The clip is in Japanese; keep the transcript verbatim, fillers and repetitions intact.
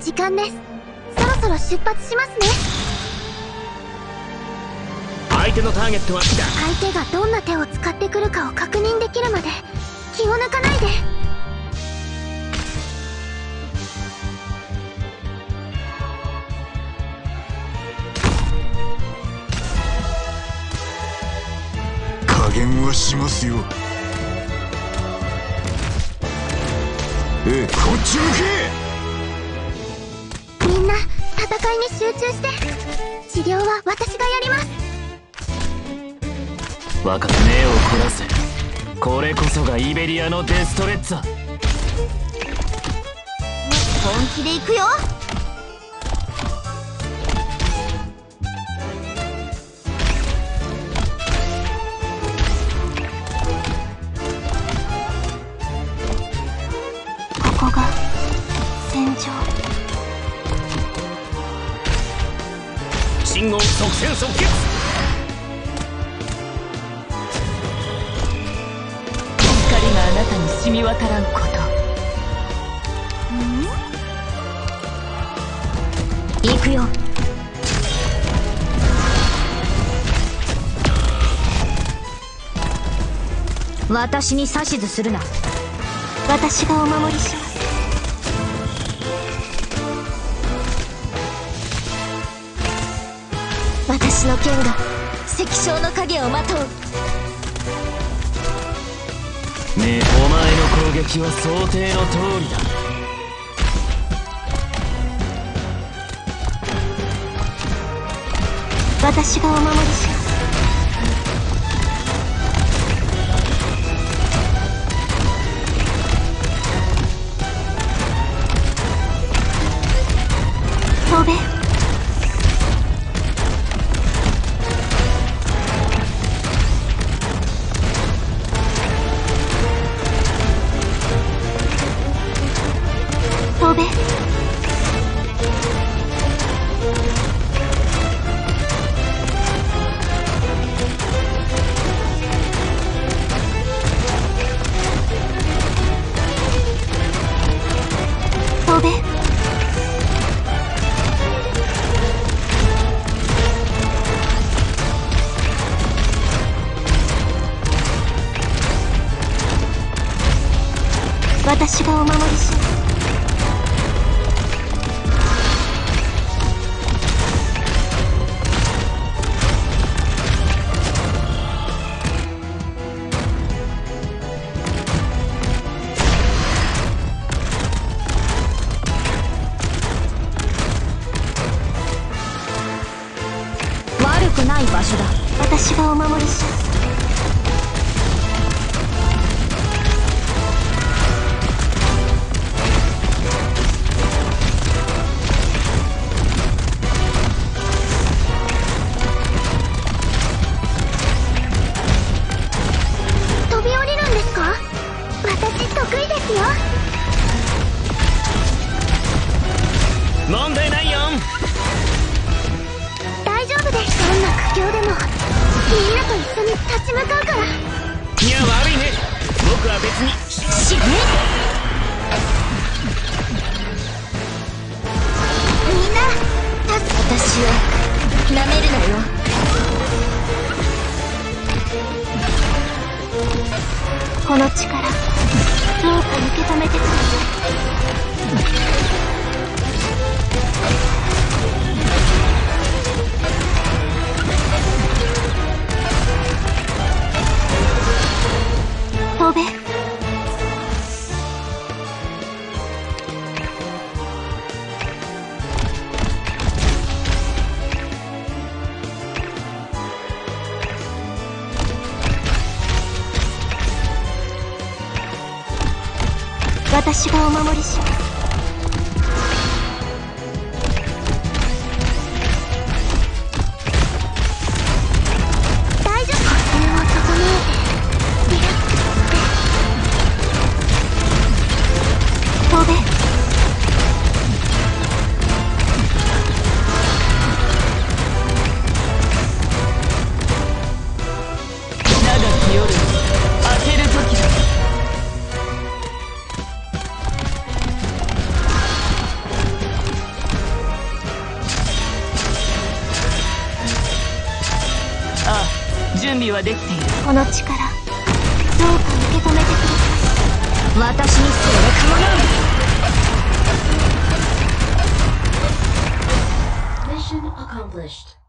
時間です。そろそろ出発しますね。 相手のターゲットは来た。 相手がどんな手を使ってくるかを確認できるまで気を抜かないで。 加減はしますよ。ええ、こっち向け。 みんな戦いに集中して。治療は私がやります。 分かった。目を凝らせ。これこそがイベリアのデストレッツァ。 本気で行くよ。ここが戦場。 信号即戦即決。光があなたに染み渡らんこと。 行くよ。私に指図するな。私がお守りします。私の剣が石章の影をまとう。 ねえ、お前の攻撃は想定の通りだ。 私がお守りします。飛べ。飛べ。飛べ。私がお守りします。悪くない場所だ。私がお守りします。飛び降りるんですか？私得意ですよ。 問題ないよ。 大丈夫です。どんな苦境でもみんなと一緒に立ち向かうから。 いや、悪いね。僕は別に死ね。みんな私をなめるなよ。この力どうか受け止めてください。飛べ。私がお守りします。大丈夫。呼吸を整えてリラックスして飛べ。 長き夜明ける時だ。 準備はできている。 この力どうか受け止めてください。私にそれ構わん。 Mission accomplished.